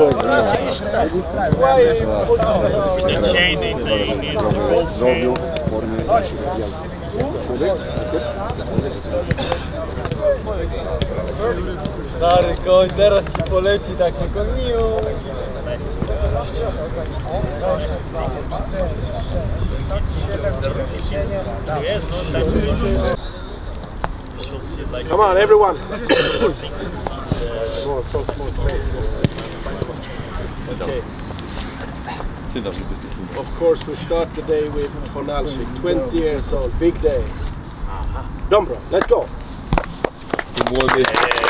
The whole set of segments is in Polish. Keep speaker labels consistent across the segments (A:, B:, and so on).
A: Stary koń, teraz ci poleci tak się koniu.
B: Come on, everyone. Okay. Of course, we start the day with Fornalczyk, 20 years old, big day. Dobra, let's go.
C: Młody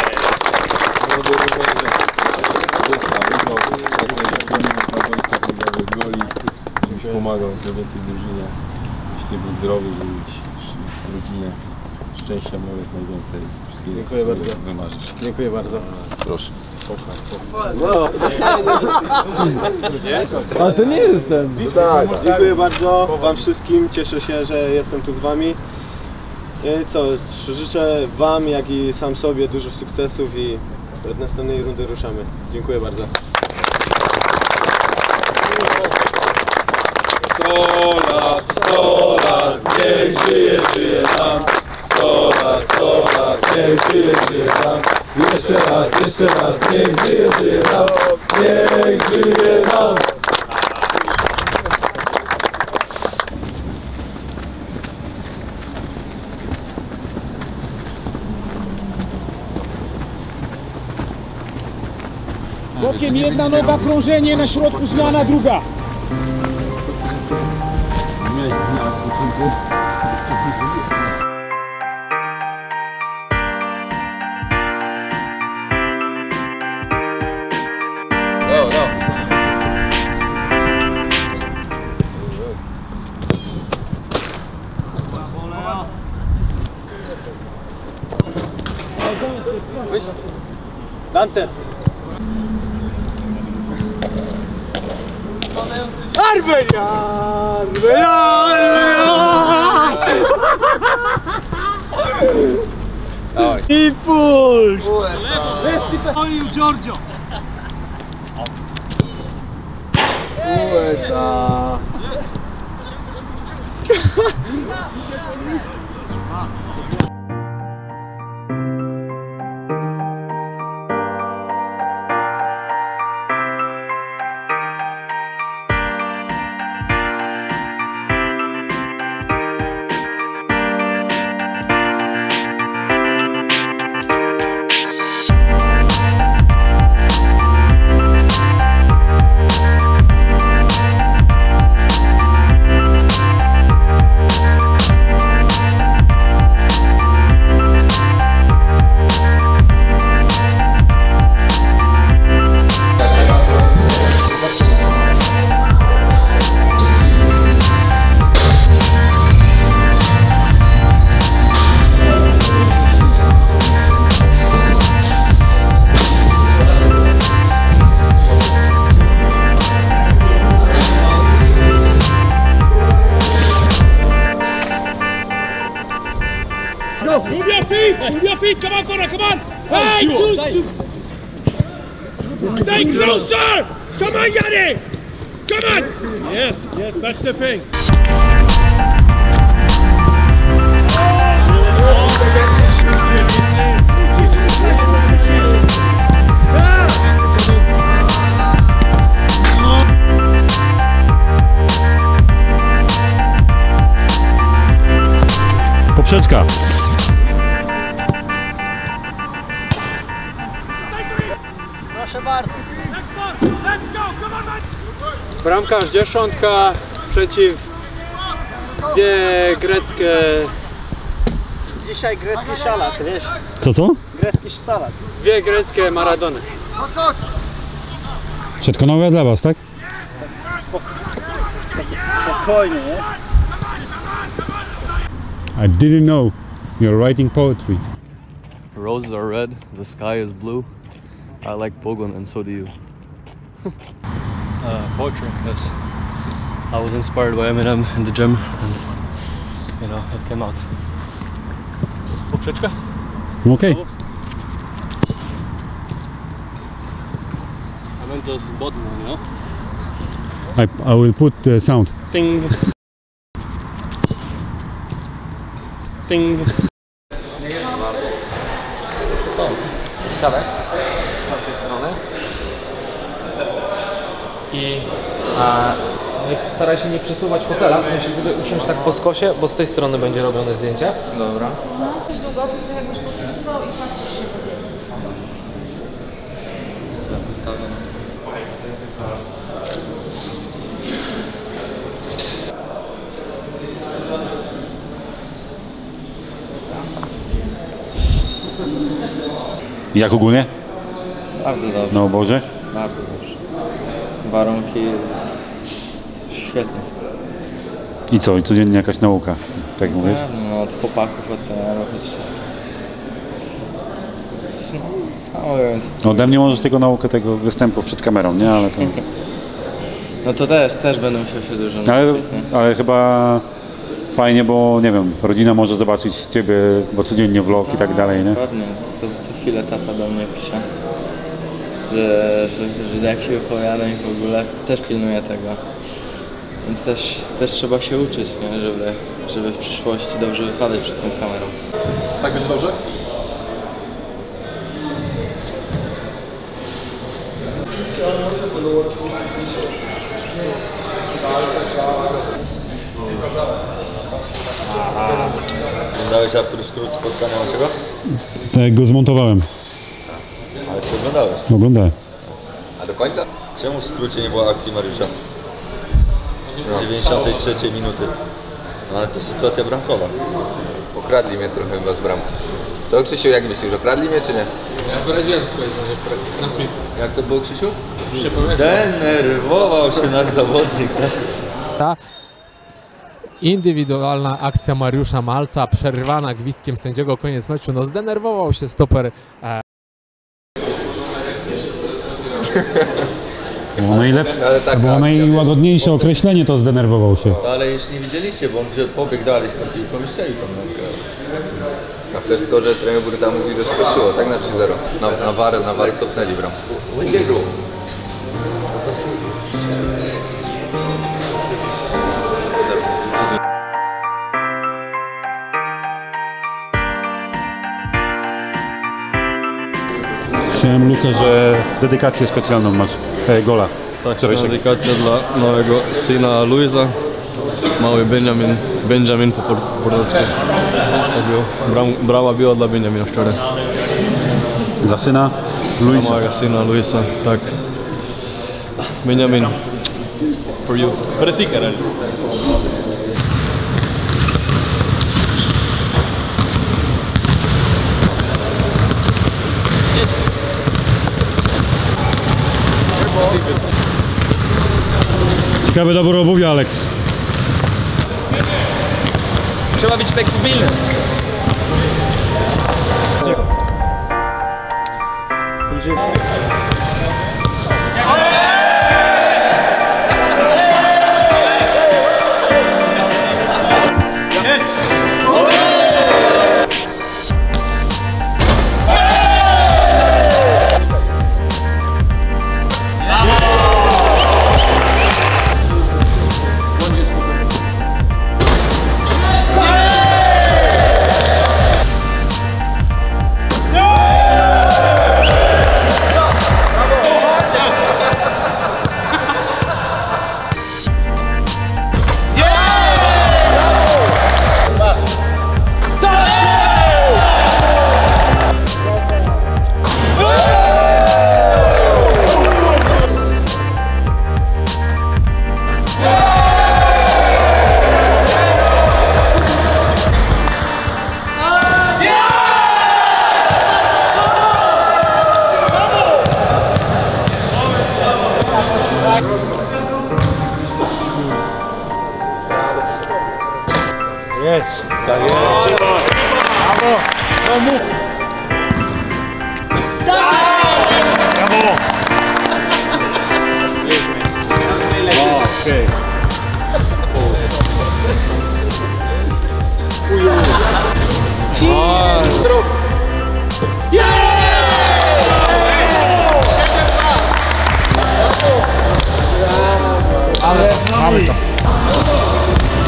C: goli, żebyś pomagał trochę więcej w drużynie, żebyś ty był zdrowy, żeby mieć rodzinę, szczęścia miał jak najwięcej.
B: Dziękuję bardzo.
C: Wymarzysz.
B: Dziękuję bardzo.
C: Proszę.
B: No.
A: Ale to nie jestem.
B: Tak, dziękuję bardzo wam wszystkim, cieszę się, że jestem tu z wami. I co, życzę wam, jak i sam sobie dużo sukcesów i od następnej rundy ruszamy. Dziękuję bardzo.
C: 100 lat, niech żyje, żyje nam. 100 lat, niech żyje, żyje nam. Jeszcze raz, niech żyje, żyje nam. Niech żyje nam.
D: Bokiem jedna noga, krążenie, na środku zmiana druga.
A: Dante. Arbeja! I push!
D: Olił Giorgio.
A: USA!
D: Move your feet, come on, Connor, come on! Hey, stay closer! Come on, Yanni! Come on! Yes, that's the thing.
E: Poprzeczka.
A: Proszę bardzo.
F: Bramkarz dziesiątka przeciw dwie greckie.
A: Dzisiaj grecki salat, wiesz?
E: Co?
A: Grecki salat.
F: Dwie greckie Maradony.
E: Przetkonowe dla was, tak?
A: Spokojnie, nie?
E: I didn't know you're writing poetry.
G: Roses are red, the sky is blue. I like Pogon and so do you. Poetry, yes. I was inspired by Eminem in the gym and it came out. Poprzeczka?
E: Okay.
G: Mentos bottom one, you know?
E: I will put the sound.
G: Ting. Ting.
A: Siadaj z tamtej strony i staraj się nie przesuwać fotela, w sensie usiąść tak po skosie, bo z tej strony będzie robione zdjęcie. Dobra.
H: Też długopiś, tak jakbyś podpisywał i patrzysz się po zdjęciu.
E: Jak ogólnie?
I: Bardzo dobrze.
E: Na obozie?
I: Bardzo dobrze. Warunki świetne są.
E: I co? I codziennie jakaś nauka, tak mówisz?
I: No, od chłopaków, od trenerów, od wszystkich. No, samo mówiąc.
E: Ode mnie możesz tylko naukę tego występu przed kamerą, nie? Ale to...
I: No to też będę musiał się dużo nauczyć, nie?
E: ale chyba fajnie, bo nie wiem, rodzina może zobaczyć Ciebie, bo codziennie vlog i tak dalej, nie?
I: Pewnie, co chwilę tata do mnie pisze, że jak się wypowiadam i w ogóle też pilnuję tego. Więc też trzeba się uczyć, nie? Żeby w przyszłości dobrze wypadać przed tą kamerą.
C: Tak będzie dobrze?
J: Oglądałeś Artur skrót spotkania naszego?
E: Tak, go zmontowałem.
J: Ale czy oglądałeś?
E: Oglądałem.
J: A do końca? Czemu w skrócie nie było akcji Mariusza? 93 minuty. No ale to sytuacja bramkowa.
K: Okradli mnie trochę chyba z bramki. Co Krzysiu, jak myślisz, okradli mnie czy nie?
A: Ja wyraziłem swoje zdanie w trakcie transmisji.
J: Jak to było, Krzysiu? Zdenerwował się nasz zawodnik.
L: Ta indywidualna akcja Mariusza Malca, przerwana gwizdkiem sędziego, koniec meczu. No zdenerwował się stoper.
E: Było najlepsze,
K: Ale tak,
E: było najłagodniejsze określenie, to zdenerwował się.
J: Ale już nie widzieliście, bo on pobiegł dalej z tą piłką i strzelił tą nogę.
K: A wszystko, że trener Burda mówi, że skoczyło, tak na 3-0. Na warę cofnęli bramkę.
E: Słyszałem, Luka, że dedykację specjalną masz, gola.
G: Tak, to jest dedykacja dla małego syna Luisa. Mały Benjamin po portugalsku. Tak było. Brama była dla Benjamina wczoraj.
E: Dla syna Luisa.
G: Dla małego syna Luisa, tak. Benjamin, for you. Para ti, caralho.
E: Ciekawy dobór obuwia, Alex.
A: Trzeba być fleksibelny.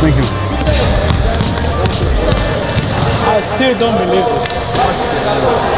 M: Thank you. I still don't believe it.